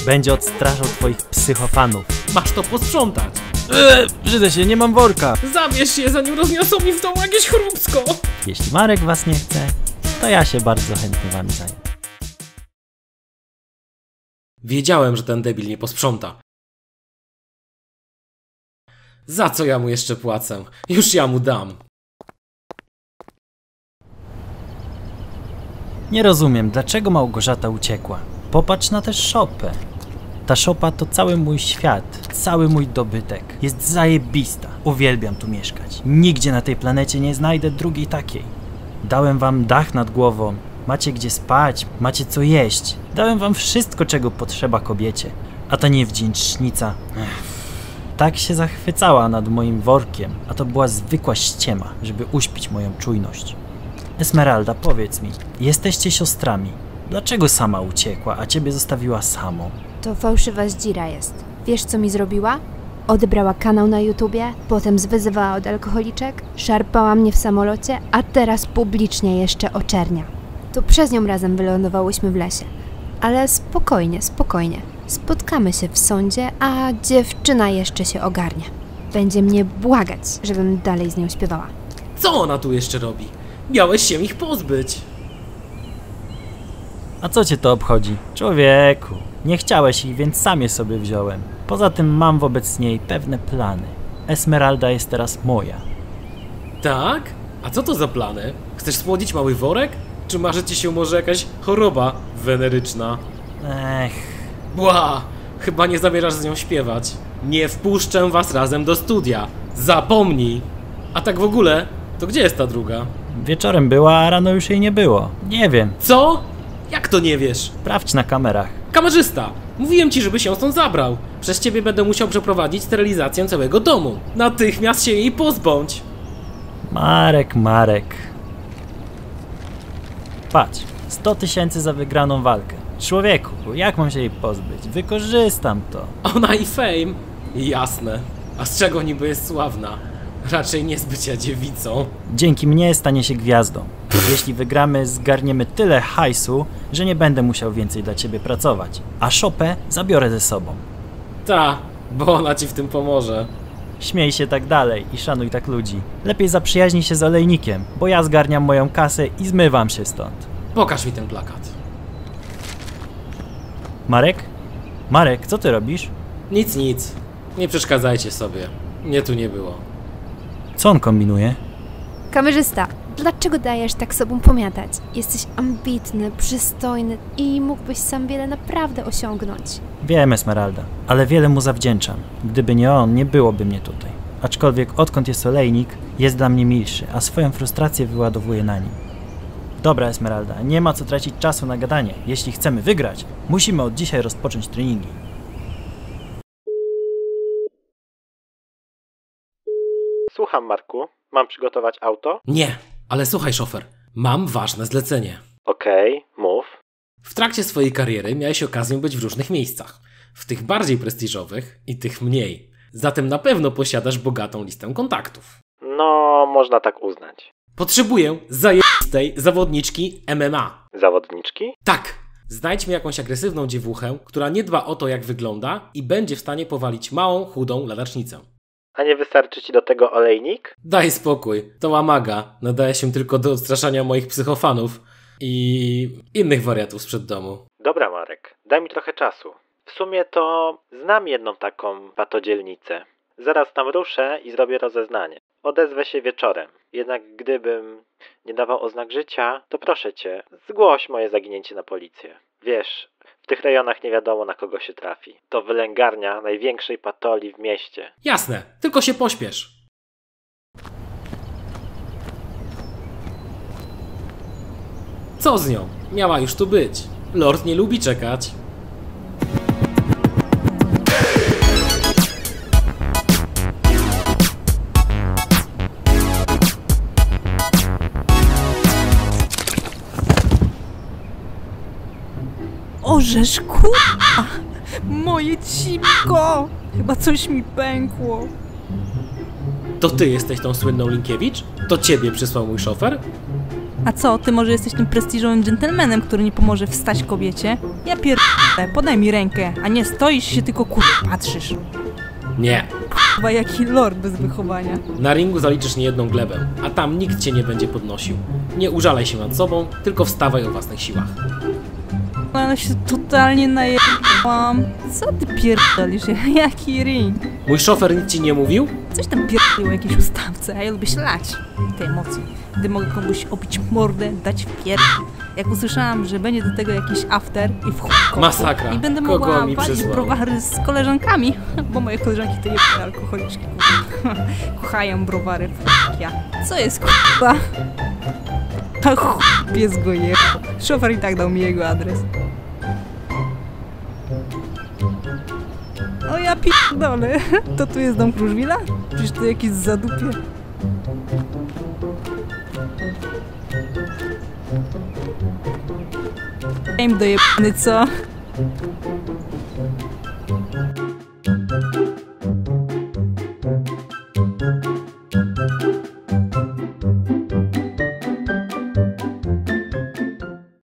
Będzie odstraszał twoich psychofanów. Masz to posprzątać. Brzydzę się, nie mam worka. Zabierz się, zanim rozniosą mi w domu jakieś choróbsko. Jeśli Marek was nie chce, to ja się bardzo chętnie wami zajmę. Wiedziałem, że ten debil nie posprząta. Za co ja mu jeszcze płacę? Już ja mu dam. Nie rozumiem, dlaczego Małgorzata uciekła. Popatrz na tę szopę. Ta szopa to cały mój świat, cały mój dobytek. Jest zajebista. Uwielbiam tu mieszkać. Nigdzie na tej planecie nie znajdę drugiej takiej. Dałem wam dach nad głową, macie gdzie spać, macie co jeść. Dałem wam wszystko, czego potrzeba kobiecie. A ta niewdzięcznica. Tak się zachwycała nad moim workiem, a to była zwykła ściema, żeby uśpić moją czujność. Esmeralda, powiedz mi, jesteście siostrami. Dlaczego sama uciekła, a ciebie zostawiła samą? To fałszywa zdzira jest. Wiesz, co mi zrobiła? Odebrała kanał na YouTubie, potem zwyzywała od alkoholiczek, szarpała mnie w samolocie, a teraz publicznie jeszcze oczernia. To przez nią razem wylądowałyśmy w lesie. Ale spokojnie, spokojnie. Spotkamy się w sądzie, a dziewczyna jeszcze się ogarnie. Będzie mnie błagać, żebym dalej z nią śpiewała. Co ona tu jeszcze robi? Miałeś się ich pozbyć. A co cię to obchodzi? Człowieku, nie chciałeś ich, więc sam je sobie wziąłem. Poza tym mam wobec niej pewne plany. Esmeralda jest teraz moja. Tak? A co to za plany? Chcesz spłodzić mały worek? Czy marzy ci się może jakaś choroba weneryczna? Bła! Chyba nie zamierzasz z nią śpiewać. Nie wpuszczę was razem do studia. Zapomnij! A tak w ogóle, to gdzie jest ta druga? Wieczorem była, a rano już jej nie było. Nie wiem. Co? Jak to nie wiesz? Sprawdź na kamerach. Kamerzysta! Mówiłem ci, żebyś ją stąd zabrał. Przez ciebie będę musiał przeprowadzić sterylizację całego domu. Natychmiast się jej pozbądź! Marek. Patrz, 100 000 za wygraną walkę. Człowieku, jak mam się jej pozbyć? Wykorzystam to. Ona i fame. Jasne. A z czego niby jest sławna? Raczej nie z bycia dziewicą. Dzięki mnie stanie się gwiazdą. Jeśli wygramy, zgarniemy tyle hajsu, że nie będę musiał więcej dla ciebie pracować. A szopę zabiorę ze sobą. Ta, bo ona ci w tym pomoże. Śmiej się tak dalej i szanuj tak ludzi. Lepiej zaprzyjaźnij się z olejnikiem, bo ja zgarniam moją kasę i zmywam się stąd. Pokaż mi ten plakat. Marek, co ty robisz? Nic. Nie przeszkadzajcie sobie. Mnie tu nie było. Co on kombinuje? Kamerzysta, dlaczego dajesz tak sobą pomiatać? Jesteś ambitny, przystojny i mógłbyś sam wiele naprawdę osiągnąć. Wiem, Esmeralda, ale wiele mu zawdzięczam. Gdyby nie on, nie byłoby mnie tutaj. Aczkolwiek odkąd jest olejnik, jest dla mnie milszy, a swoją frustrację wyładowuje na nim. Dobra, Esmeralda, nie ma co tracić czasu na gadanie. Jeśli chcemy wygrać, musimy od dzisiaj rozpocząć treningi. Słucham, Marku. Mam przygotować auto? Nie, ale słuchaj, szofer. Mam ważne zlecenie. Okej, mów. W trakcie swojej kariery miałeś okazję być w różnych miejscach. W tych bardziej prestiżowych i tych mniej. Zatem na pewno posiadasz bogatą listę kontaktów. No, można tak uznać. Potrzebuję zajebistej zawodniczki MMA. Zawodniczki? Tak! Znajdź mi jakąś agresywną dziewuchę, która nie dba o to, jak wygląda i będzie w stanie powalić małą, chudą ladacznicę. A nie wystarczy ci do tego olejnik? Daj spokój, to łamaga. Nadaje się tylko do odstraszania moich psychofanów i innych wariatów sprzed domu. Dobra, Marek, daj mi trochę czasu. W sumie to znam jedną taką patodzielnicę. Zaraz tam ruszę i zrobię rozeznanie. Odezwę się wieczorem. Jednak gdybym nie dawał oznak życia, to proszę cię, zgłoś moje zaginięcie na policję. Wiesz, w tych rejonach nie wiadomo, na kogo się trafi. To wylęgarnia największej patoli w mieście. Jasne, tylko się pośpiesz. Co z nią? Miała już tu być. Lord nie lubi czekać. Orzesz, kurwa! Moje cipko! Chyba coś mi pękło. To ty jesteś tą słynną Linkiewicz? To ciebie przysłał mój szofer? A co, ty może jesteś tym prestiżowym dżentelmenem, który nie pomoże wstać kobiecie? Ja pierdolę, podaj mi rękę, a nie stoisz się tylko patrzysz. Nie. Chyba jaki lord bez wychowania. Na ringu zaliczysz niejedną glebę, a tam nikt cię nie będzie podnosił. Nie użalaj się nad sobą, tylko wstawaj o własnych siłach. Ale się totalnie najebałam. Co ty pierdolisz? Jaki ring? Mój szofer nic ci nie mówił? Coś tam pierdolił o jakiejś ustawce, a ja lubię się lać. Te emocje. Gdy mogę komuś obić mordę, dać w pierd... Jak usłyszałam, że będzie do tego jakiś after i w chuj Masakra. i będę Kogo mogła mi walić przysłał? browary z koleżankami, bo moje koleżanki to jebane alkoholiczki. Kochają browary, ja. Co jest k***a? A chuj, pies go jebał. Szofer i tak dał mi jego adres. O ja pierdolę. To tu jest dom Kruszwila? Przecież to jakieś zadupie. Game dojebany, co?